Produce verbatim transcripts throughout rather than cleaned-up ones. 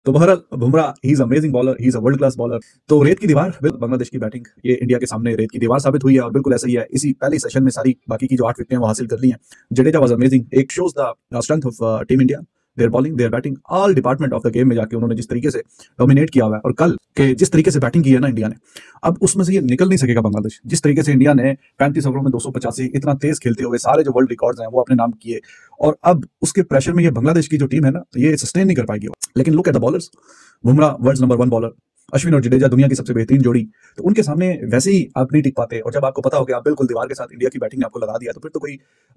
तो बहरहाल बुमराह ही is amazing bowler, he is a world class bowler. तो रेत की दीवार बिल्कुल बांग्लादेश की बैटिंग ये इंडिया के सामने रेत की दीवार साबित हुई है और बिल्कुल ऐसा ही है। इसी पहले सेशन में सारी बाकी की जो आठ विकेटें वो हासिल कर ली हैं। जडेजा वाज अमेजिंग, एक shows the strength of team India, their bowling, their batting, all department of the game में जाके उन्होंने जिस तरीके से डोमिनेट किया हुआ है और कल के जिस तरीके से बैटिंग की है ना इंडिया ने, अब उसमें से ये निकल नहीं सकेगा बांग्लादेश। जिस तरीके से इंडिया ने पैंतीस ओवरों में दो सौ पचासी इतना तेज खेलते हुए सारे जो वर्ल्ड रिकॉर्ड्स हैं वो अपने नाम किए, और अब उसके प्रेशर में ये बांग्लादेश की जो टीम है ना ये सस्टेन नहीं कर पाएगी। लेकिन look at the bowlers, Bumrah world number one bowler, Ashwin और जडेजा दुनिया की सबसे बेहतरीन जोड़ी, तो उनके सामने वैसे ही आप नहीं टिक पाते। और जब आपको पता हो कि आप बिल्कुल दीवार के साथ इंडिया की बैटिंग ने आपको लगा दिया, तो फिर तो कोई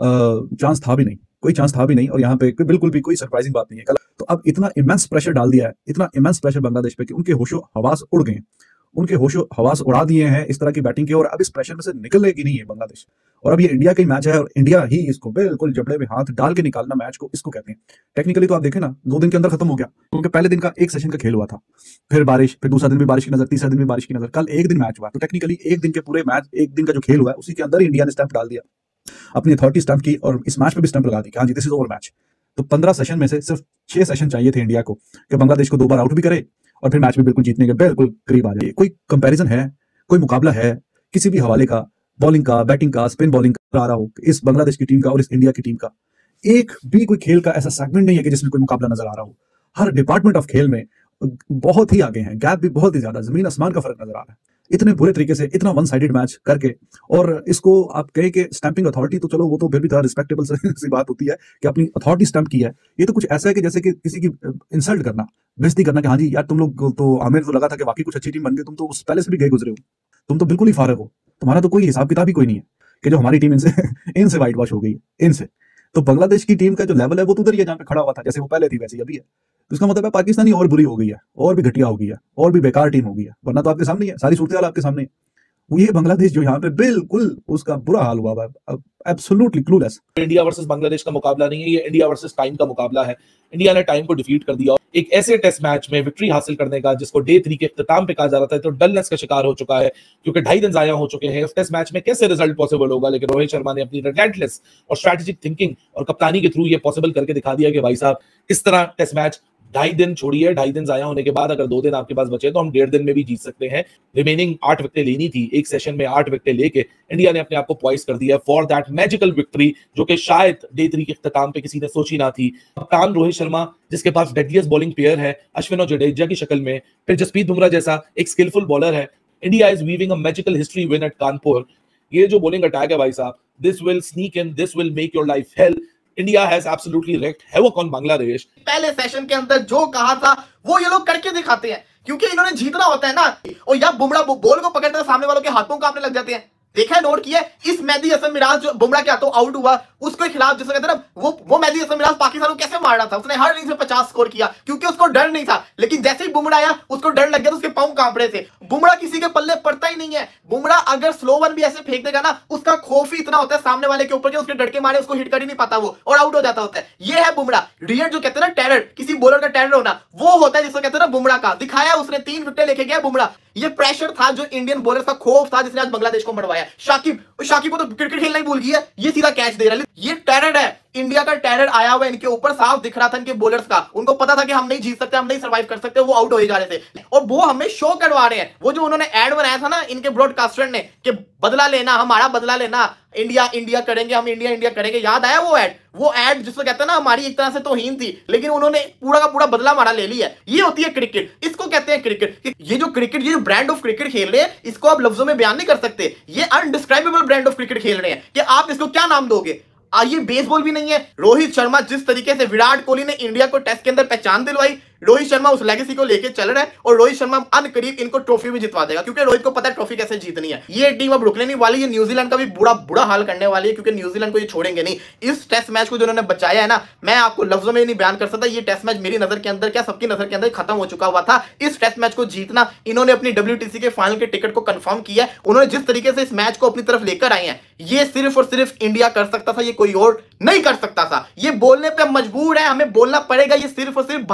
चांस था भी नहीं, कोई चांस था भी नहीं। और यहाँ पे बिल्कुल भी कोई सरप्राइजिंग बात नहीं है कल। तो अब इतना इमेंस प्रेशर डाल दिया है, इतना इमेंस प्रेशर बांग्लादेश पे कि उनके होशो हवास उड़ गए, उनके होशो हवास उड़ा दिए हैं इस तरह की बैटिंग के। और अब इस प्रेशर में से निकलेगी नहीं है बांग्लादेश। और अब ये इंडिया का ही मैच है और इंडिया ही इसको बिल्कुल जबड़े में हाथ डाल के निकालना मैच को, इसको कहते हैं। टेक्निकली तो आप देखें ना, दो दिन के अंदर खत्म हो गया, क्योंकि पहले दिन का एक सेशन का खेल हुआ था, फिर बारिश, फिर दूसरा दिन भी बारिश की नजर, तीसरा दिन भी बारिश की नजर, कल एक दिन मैच हुआ। तो टेक्निकली एक दिन के पूरे मैच, एक दिन का जो खेल हुआ है उसी के अंदर ही इंडिया ने स्टैंप डाल दिया, अपनी अथॉरिटी स्टैंप की और इस मैच पे भी स्टैंप लगा दी कि हाँ जी दिस इज ओवर मैच। तो पंद्रह सेशन में से सिर्फ छह सेशन चाहिए थे इंडिया को कि बांग्लादेश को दो बार आउट भी करे और फिर मैच भी बिल्कुल जीतने के बिल्कुल करीब आ जाए। कोई कंपैरिजन है, कोई मुकाबला है किसी भी हवाले का, बॉलिंग का, बैटिंग का, स्पिन बॉलिंग का आ रहा हो इस बांग्लादेश की टीम का और इस इंडिया की टीम का? एक भी कोई खेल का ऐसा सेगमेंट नहीं है कि जिसमें कोई मुकाबला नजर आ रहा हो। हर डिपार्टमेंट ऑफ खेल में बहुत ही आगे हैं, गैप भी बहुत ही ज्यादा, जमीन आसमान का फर्क नजर आ रहा है। इतने बुरे तरीके से इतना वन साइडेड मैच करके, और इसको आप कहें कि स्टैंपिंग अथॉरिटी, तो चलो वो तो फिर भी थोड़ा रिस्पेक्टेबल सी बात होती है कि अपनी अथॉरिटी स्टैंप की है। ये तो कुछ ऐसा है कि जैसे कि किसी की इंसल्ट करना, बेइज्जती करना कि हाँ जी यार तुम लोग तो, हमें तो लगा था कि वाकई कुछ अच्छी टीम बन गई, तुम तो उस पहले से भी गए गुजरे हो, तुम तो बिल्कुल ही फारग हो, तुम्हारा तो कोई हिसाब किताब ही कोई नहीं है कि जो हमारी टीम इनसे इनसे वाइट वॉश हो गई है इनसे। तो बांग्लादेश की टीम का जो लेवल है वो तो उधर ही है जहाँ पे खड़ा हुआ था, जैसे वो पहले थी वैसे ही अभी है। तो इसका मतलब है पाकिस्तानी और बुरी हो गई है, और भी घटिया हो गई है, और भी बेकार टीम हो गई है, वरना तो आपके सामने ही है, सारी सूरत आपके सामने है। वो ये बांग्लादेश जो यहाँ पे बिल्कुल उसका बुरा हाल हुआ है, absolutely clueless. India versus Bangladesh का मुकाबला नहीं है, ये इंडिया वर्सेस टाइम का मुकाबला है। इंडिया ने टाइम को डिफीट कर दिया, एक ऐसे टेस्ट मैच में विक्ट्री हासिल करने का जिसको डे थ्री के इख्तिताम पे कहा जा रहा था, तो डलनेस का शिकार हो चुका है क्योंकि ढाई दिन जाया हो चुके हैं। इस टेस्ट मैच में कैसे रिजल्ट पॉसिबल होगा, लेकिन रोहित शर्मा ने अपनी रिलेंटलेस और स्ट्रेटेजिक थिंकिंग और कप्तानी के थ्रू ये पॉसिबल करके दिखा दिया कि भाई साहब इस तरह टेस्ट मैच ढाई दिन छोड़िए, ढाई दिन जाया होने के बाद अगर दो दिन आपके पास बचे तो हम डेढ़ दिन में भी जीत सकते हैं। रिमेनिंग आठ विकेटें लेनी थी, एक सेशन में आठ विकेटें लेके इंडिया ने अपने आप को पॉइस कर दिया फॉर दैट मैजिकल विक्ट्री, जो कि शायद डे थ्री के इख्तिताम पे किसी ने सोची ना थी। कप्तान रोहित शर्मा जिसके पास डेडलिएस्ट बॉलिंग पेयर है अश्विन और जडेजा की शक्ल में, फिर जसप्रीत बुमराह जैसा एक स्किलफुल बॉलर है। India is weaving a magical history win at Kanpur. ये जो बॉलिंग अटैक है भाई साहब, this will sneak in, this will make your life hell. India has absolutely wreaked havoc on Bangladesh. पहले सेशन के अंदर जो कहा था वो ये लोग करके दिखाते हैं, क्योंकि इन्होंने जीतना होता है ना। और या बुमराह बॉल को पकड़ते हैं सामने वालों के हाथों कांपने लग जाते हैं। देखा है, नोट किया है, इस मेहदी हसन मिराज जो बुमराह के हाथों आउट हुआ उसके खिलाफ जिसको कहते हैं ना, वो वो मेहदी हसन मिराज पाकिस्तान को कैसे मार रहा था, उसने हर इनिंग्स में पचास स्कोर किया क्योंकि उसको डर नहीं था। लेकिन जैसे ही बुमराह आया उसको डर लग गया तो उसके पांव कांप रहे थे। बुमराह किसी के पल्ले पड़ता ही नहीं है। बुमराह अगर स्लो वन भी ऐसे फेंक देगा ना, उसका खौफ ही इतना होता है सामने वाले के ऊपर कि उसके डर के मारे उसको हिट कर ही नहीं पाता वो, और आउट हो जाता होता है। ये है बुमराह रियल, जो कहते हैं ना टेरर, किसी बॉलर का टेरर होना, वो होता है जिसको कहते हैं ना बुमराह का। दिखाया उसने, तीन विकेट लेके गया बुमराह। ये प्रेशर था जो इंडियन बॉलर का खौफ था जिसने आज बांग्लादेश को मरवाया। शाकिब शाकिब को तो क्रिकेट खेलना ही भूल गई है, ये सीधा कैच दे रहा है। ये टेरर है, इंडिया का टेरर आया हुआ इनके ऊपर, साफ दिख रहा था इनके बॉलर्स का। उनको पता था कि हम नहीं जीत सकते, हम नहीं सर्वाइव कर सकते, वो आउट हो जा रहे थे और वो हमें शो करवा रहे हैं। वो जो उन्होंने एड बनाया था ना इनके ब्रॉडकास्टर ने कि बदला लेना, हमारा बदला लेना, इंडिया इंडिया करेंगे, हम इंडिया इंडिया करेंगे, याद आया वो एड? वो एड जिसको कहते हैं ना हमारी एक तरह से तौहीन थी, लेकिन उन्होंने पूरा का पूरा बदला हमारा ले लिया। ये होती है क्रिकेट, इसको कहते हैं क्रिकेट। ये जो क्रिकेट, ये जो ब्रांड ऑफ क्रिकेट खेल रहे हैं, इसको आप लफ्जों में बयान नहीं कर सकते। ये अनडिस्क्राइबेबल ब्रांड ऑफ क्रिकेट खेल रहे हैं कि आप इसको क्या नाम दोगे। ये बेसबॉल भी नहीं है। रोहित शर्मा जिस तरीके से विराट कोहली ने इंडिया को टेस्ट के अंदर पहचान दिलवाई, रोहित शर्मा उस लेगेसी को लेके चल रहा है और रोहित शर्मा अनकरीब इनको ट्रॉफी भी जितवा देगा, क्योंकि रोहित को पता है ट्रॉफी कैसे जीतनी है। ये टीम अब रुकने नहीं वाली, ये न्यूजीलैंड का भी बुरा बुरा हाल करने वाली है, क्योंकि न्यूजीलैंड को ये छोड़ेंगे नहीं। इस टेस्ट मैच को जो उन्होंने बचाया है ना, मैं आपको लफ्जों में नहीं बयान कर सकता। ये टेस्ट मैच मेरी नजर के अंदर, क्या सबकी नजर के अंदर खत्म हो चुका हुआ था। इस टेस्ट मैच को जीतना, इन्होंने अपनी डब्ल्यूटीसी के फाइनल के टिकट को कंफर्म किया है। उन्होंने जिस तरीके से इस मैच को अपनी तरफ लेकर आए हैं, ये सिर्फ और सिर्फ इंडिया कर सकता था, ये कोई और नहीं कर सकता था। ये बोलने पे मजबूर है, हमें बोलना पड़ेगा, ये सिर्फ और सिर्फ भारत की टीम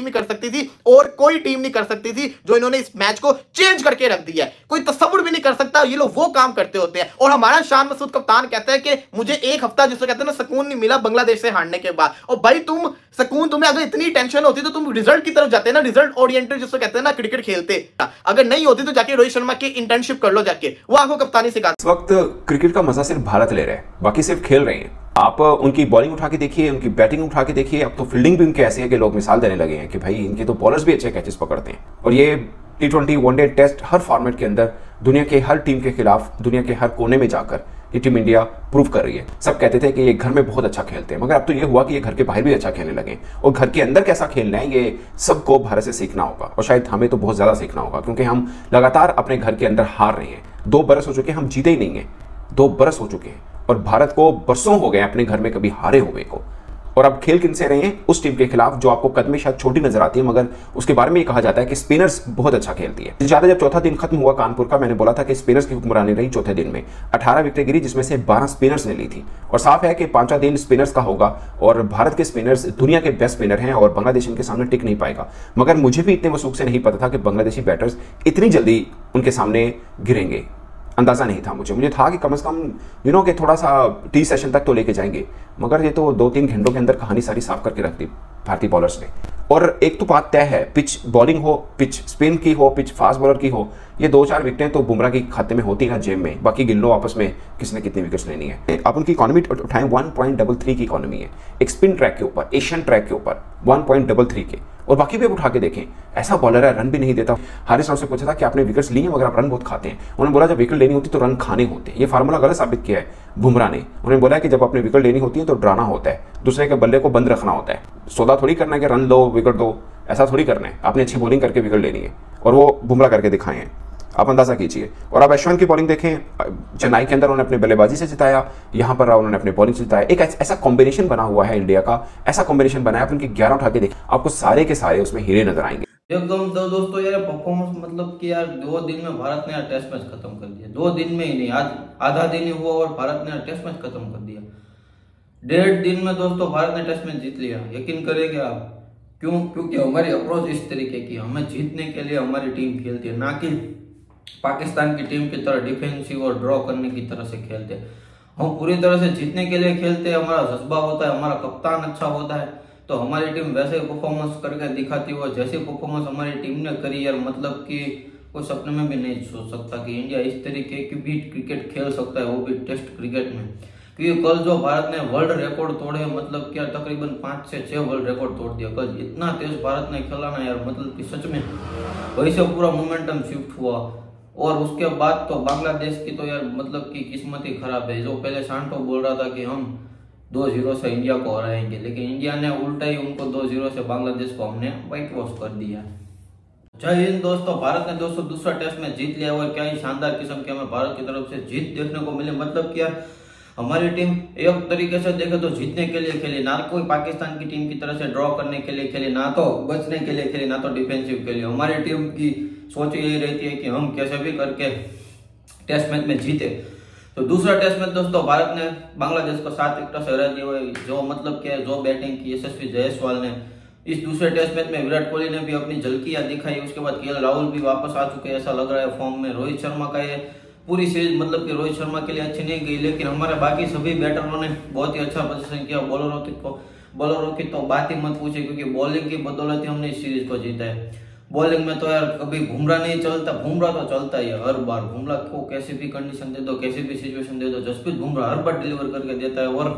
टीम ही कर सकती थी और कोई टीम नहीं कर सकती थी जो इन्होंने इस मैच को चेंज करके रख दिया है। कोई तस्वुर भी नहीं कर सकता, ये लोग वो काम करते होते हैं। और हमारा शान मसूद कप्तान कहता है कि मुझे एक हफ्ता जिसको कहते हैं ना सुकून नहीं मिला बांग्लादेश से हारने के बाद। और भाई तुम सुकून, तुम्हें अगर इतनी टेंशन होती तो तुम रिजल्ट की तरफ जाते ना, रिजल्ट ओरिएंटेड जिसको कहते हैं ना क्रिकेट खेलते। अगर नहीं होती तो जाके रोहित शर्मा की इंटर्नशिप कर लो, जाके वो आपको कप्तानी सिखा। इस वक्त क्रिकेट का मजा सिर्फ भारत ले रहा है, बाकी सिर्फ खेल रहे हैं। आप उनकी बॉलिंग उठा के देखिए, उनकी बैटिंग उठा के देखिए, अब तो फील्डिंग भी उनकी ऐसी है कि लोग मिसाल देने लगे हैं कि भाई इनके तो बॉलर्स भी अच्छे कैचेस पकड़ते हैं। और ये टी ट्वेंटी वनडे टेस्ट हर फॉर्मेट के अंदर दुनिया के हर टीम के खिलाफ दुनिया के हर कोने में जाकर ये टीम इंडिया प्रूव कर रही है। सब कहते थे कि ये घर में बहुत अच्छा खेलते हैं, मगर अब तो ये हुआ कि ये घर के बाहर भी अच्छा खेलने लगे और घर के अंदर कैसा खेलना है ये सबको भारत से सीखना होगा। और शायद हमें तो बहुत ज़्यादा सीखना होगा, क्योंकि हम लगातार अपने घर के अंदर हार रहे हैं। दो बरस हो चुके हैं हम जीते ही नहीं हैं, दो बरस हो चुके हैं और भारत को बरसों हो गए अपने घर में कभी हारे हुए को। और अब खेल किनसे रहे हैं? उस टीम के खिलाफ जो आपको कद में शायद छोटी नजर आती है, मगर उसके बारे में ये कहा जाता है कि स्पिनर्स बहुत अच्छा खेलती है। ज्यादा जब चौथा दिन खत्म हुआ कानपुर का, मैंने बोला था कि स्पिनर्स की हुक्मरानी रही चौथे दिन में। अठारह विकेटें गिरी जिसमें से बारह स्पिनर्स ने ली थी। और साफ है कि पांचवा दिन स्पिनर्स का होगा और भारत के स्पिनर्स दुनिया के बेस्ट स्पिनर हैं और बांग्लादेश इनके सामने टिक नहीं पाएगा। मगर मुझे भी इतने वसूख से नहीं पता था कि बांग्लादेशी बैटर्स इतनी जल्दी उनके सामने गिरेंगे। अंदाज़ा नहीं था मुझे मुझे था कि कम से कम यू नो कि थोड़ा सा टी सेशन तक तो लेके जाएंगे, मगर ये तो दो तीन घंटों के अंदर कहानी सारी साफ करके रख दी भारतीय बॉलर्स ने। और एक तो बात तय है, पिच बॉलिंग हो, पिच स्पिन की हो, पिच फास्ट बॉलर की हो, ये दो चार विकेटें तो बुमराह की खाते में होती है ना जेब में, बाकी गिन लो आपस में किसने कितनी विकेट्स लेनी है। आप उनकी इकॉनमी उठाएं, वन पॉइंट डबल थ्री की इकॉनमी है एक स्पिन ट्रैक के ऊपर, एशियन ट्रैक के ऊपर वन पॉइंट डबल थ्री के। और बाकी भी उठा के देखें, ऐसा बॉलर है रन भी नहीं देता। हारिस राव से पूछा था कि आपने विकेट्स ली हैं मगर आप रन बहुत खाते हैं। उन्होंने बोला जब विकेट लेनी होती तो रन खाने होते हैं। ये फार्मूला गलत साबित किया है बुमराह ने। उन्होंने बोला कि जब अपने विकेट लेनी होती है तो डराना होता है, दूसरे के बल्ले को बंद रखना होता है। सौदा थोड़ी करना है कि रन लो विकेट दो, ऐसा थोड़ी करना है। आपने अच्छी बॉलिंग करके विकेट लेनी है और वो बुमराह करके दिखाए हैं, आप अंदाजा कीजिए। और अब अश्विन की बॉलिंग देखें, चेन्नई के अंदर उन्होंने अपने बल्लेबाजी से जिताया, यहाँ पर उन्होंने अपने बॉलिंग से जिताया। एक ऐसा कॉम्बिनेशन बना हुआ है इंडिया का, ऐसा कॉम्बिनेशन बना है, आप उनके ग्यारह उठा के देखें, आपको सारे के सारे उसमें हीरे नजर आएंगे। एकदम दो दोस्तों यार परफॉर्मेंस मतलब कि यार दो दिन में भारत ने यार टेस्ट मैच खत्म कर दिया। दो दिन में ही नहीं, आज आधा दिन ही हुआ और भारत ने यार टेस्ट मैच खत्म कर दिया। डेढ़ दिन में दोस्तों भारत ने टेस्ट मैच जीत लिया। यकीन करेंगे आप क्यों? क्योंकि हमारी अप्रोच इस तरीके की, हमें जीतने के लिए हमारी टीम खेलती है, ना कि पाकिस्तान की टीम की तरह डिफेंसिव और ड्रॉ करने की तरह से खेलते हैं। हम पूरी तरह से जीतने के लिए खेलते हैं, हमारा जज्बा होता है, हमारा कप्तान अच्छा होता है तो हमारी टीम वैसे परफॉर्मेंस करके दिखाती हुआ जैसे परफॉर्मेंस हमारी टीम ने करी यार, मतलब कि कोई सपने में भी नहीं सोच सकता कि इंडिया इस तरीके की भी क्रिकेट खेल सकता है, वो भी टेस्ट क्रिकेट में। क्योंकि कल जो भारत ने वर्ल्ड रिकॉर्ड तोड़े, मतलब क्या तकरीबन पांच से छह वर्ल्ड रिकॉर्ड तोड़ दिया कल। इतना तेज भारत ने खेला ना यार, मतलब कि सच में वही से पूरा मोमेंटम शिफ्ट हुआ। और उसके बाद तो बांग्लादेश की तो यार मतलब कि किस्मत ही खराब है। जो पहले सांटो बोल रहा था कि हम दो जीरो से इंडिया को हराएंगे, लेकिन इंडिया ने उल्टा ही उनको दो जीरो से बांग्लादेश को हमने व्हाइट वॉश कर दिया। जय हिंद दोस्तों, भारत ने दोस्तों दूसरा टेस्ट में जीत लिया और क्या ही शानदार किस्म की हमें भारत की तरफ से जीत देखने को मिली। मतलब कि यार हमारी टीम एक तरीके से देखे तो जीतने के लिए खेली, ना कोई पाकिस्तान की टीम की तरह से ड्रॉ करने के लिए खेली, ना तो बचने के लिए खेली, ना तो डिफेंसिव के लिए। हमारी टीम की सोच यही रहती है कि हम कैसे भी करके टेस्ट मैच में जीते। तो दूसरा टेस्ट मैच दोस्तों भारत ने बांग्लादेश को सात विकेट से हरा दिया। जो मतलब क्या जो बैटिंग की यशस्वी जायसवाल ने इस दूसरे टेस्ट मैच में, विराट कोहली ने भी अपनी झलकियां दिखाई। उसके बाद के एल राहुल भी वापस आ चुके हैं, ऐसा लग रहा है फॉर्म में। रोहित शर्मा का ये पूरी सीरीज मतलब कि रोहित शर्मा के लिए अच्छी नहीं गई, लेकिन हमारे बाकी सभी बैटरों ने बहुत ही अच्छा प्रदर्शन किया। बॉलरों की तो बॉलरों की तो बात ही मत पूछे, क्योंकि बॉलिंग की बदौलत ही हमने इस सीरीज को जीता है। बॉलिंग में तो यार कभी बुमराह नहीं चलता, बुमराह तो चलता ही है हर बार। बुमराह को कैसी भी कंडीशन दे दो, कैसी भी सिचुएशन दे दो, जसप्रीत बुमराह हर बार डिलीवर करके देता है। और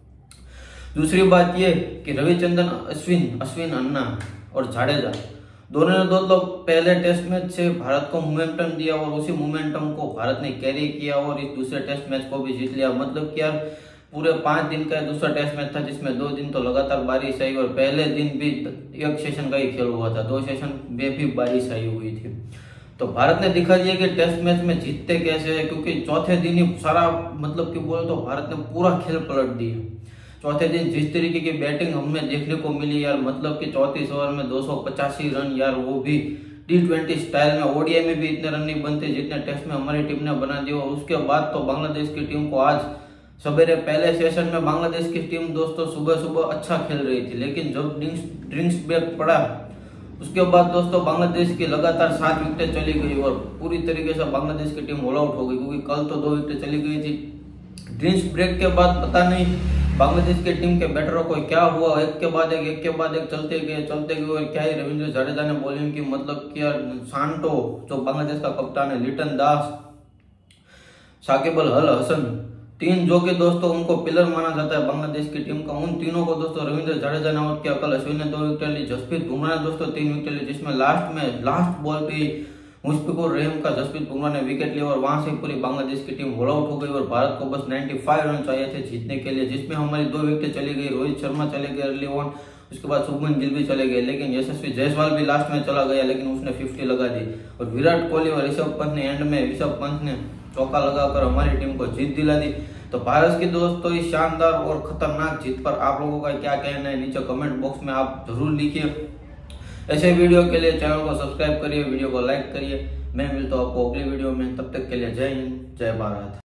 दूसरी बात ये कि रविचंद्रन अश्विन अश्विन अन्ना और जाडेजा दोनों ने दोस्तों पहले टेस्ट मैच से भारत को मोमेंटम दिया और उसी मोमेंटम को भारत ने कैरी किया और इस दूसरे टेस्ट मैच को भी जीत लिया। मतलब कि यार पूरे पांच दिन का दूसरा टेस्ट मैच था, जिसमें दो दिन तो लगातार बारिश आई और पहले दिन भी एक सेशन का ही खेल हुआ था, दो सेशन में भी बारिश आई हुई थी। तो भारत ने दिखा दिया कि टेस्ट मैच में जीतते कैसे है, क्योंकि चौथे दिन ही सारा मतलब कि बोले तो भारत ने पूरा खेल पलट दिया। चौथे दिन जिस तरीके की बैटिंग हमें देखने को मिली यार, मतलब कि चौतीस ओवर में दो सौ पचासी रन यार, वो भी टी ट्वेंटी स्टाइल में। ओडीआई में भी इतने रन नहीं बनते जितने टेस्ट में हमारी टीम ने बना दिया। और उसके बाद तो बांग्लादेश की टीम को आज सवेरे पहले सेशन में बांग्लादेश की टीम दोस्तों सुबह सुबह अच्छा खेल रही थी, लेकिन जब ड्रिंक्स ड्रिंक्स ब्रेक पड़ा उसके बाद दोस्तों बांग्लादेश की लगातार सात विकेटें चली गई और पूरी तरीके से बांग्लादेश की टीम ऑल आउट हो गई, क्योंकि कल तो दो विकेटें चली गई थी। ड्रिंक्स ब्रेक के बाद पता नहीं बांग्लादेश की टीम के बैटरों को क्या हुआ, एक के बाद एक एक के बाद एक चलते गए चलते गए और क्या ही रविंद्र जडेजा ने बॉलिंग की, मतलब कि यार सांटो जो बांग्लादेश का कप्तान है, लिटन दास, साकिब अल हसन, तीन जो कि दोस्तों उनको पिलर माना जाता है बांग्लादेश की टीम का, उन तीनों को दोस्तों रविंद्र जडेजा ने आउट किया। कल अश्विन ने दो विकेट ली, जसप्रीत बुमराह ने दोस्तों तीन विकेट ली, जिसमें लास्ट में लास्ट बॉल पे मुश्फिकुर रहीम का जसप्रीत बुमराह ने विकेट लिया और वहां से पूरी बांग्लादेश की टीम ऑल आउट हो गई और भारत को बस पचानवे रन चाहिए थे जीतने के लिए, जिसमें हमारी दो विकेट चली गई, रोहित शर्मा चले गए अर्ली ऑन, उसके बाद शुभमन गिल भी चले गए, लेकिन यशस्वी जायसवाल भी लास्ट में चला गया, लेकिन उसने पचास लगा दी और विराट कोहली और ऋषभ पंत ने एंड में ऋषभ पंत ने चौका लगाकर हमारी टीम को जीत दिला दी। तो भारत की दोस्तों इस शानदार और खतरनाक जीत पर आप लोगों का क्या कहना है, नीचे कमेंट बॉक्स में आप जरूर लिखिए। ऐसे वीडियो के लिए चैनल को सब्सक्राइब करिए, वीडियो को लाइक करिए। मैं मिलता हूं आपको अगली वीडियो में, तब तक के लिए जय हिंद जय भारत।